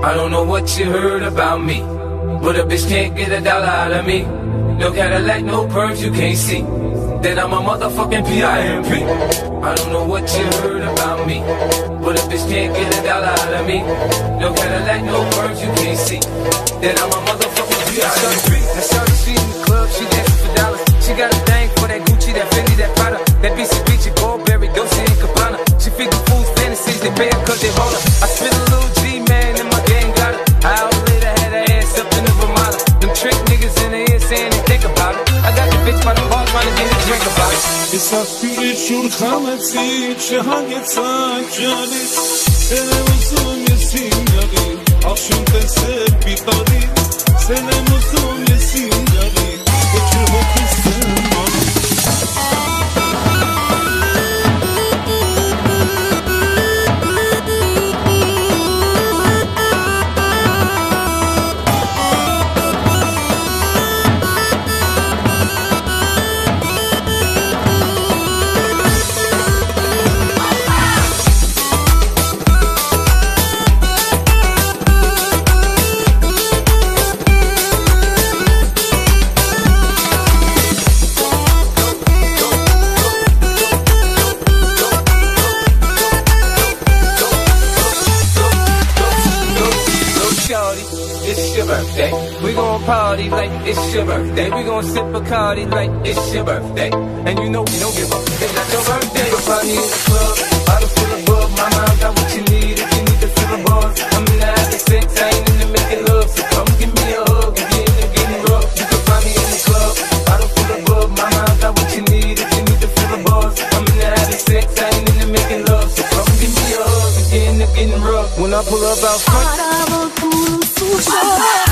I don't know what you heard about me, but a bitch can't get $1 out of me. No Cadillac, no perms, you can't see that I'm a motherfucking P.I.M.P. I don't know what you heard about me, but a bitch can't get $1 out of me. No Cadillac, no perms, you can't see that I'm a motherfucking P.I.M.P. I saw her, she in the club, she dancing for dollars. She got a thing for that Gucci, that Fendi, that Prada, that BCBG, Burberry, Dolce & Gabbana. She feed the fools fantasies, they pay her cause they hold her. I spit a little G, man, and my gang got her. Hours later, had her ass up in the Vermont. Them trick niggas in the ear saying they think about it. I got the bitch by the bar trying to get a drink about it. Misafiri şurkameti çehageta cani Sene uzun yesin yari Akşam tense bitari Sene uzun yesin yari Geçir hokusun mani It's your birthday. We gon' party like it's your birthday. We gon' sip Bacardi like it's your birthday. And you know we don't give up. It's not your birthday. We'll party in the club, bottle full of bug. Mama, I got what you need if you need to fill the bars. I'm in the having sex, I ain't in the making love. So come give me a hug if you're in the getting rough. You can find me in the club, bottle full of bug. Mama, I got what you need if you need to fill the bars. I'm in the having sex, I ain't in the making love. So come give me a hug if you're in the getting rough. When I pull up out front, Sugar.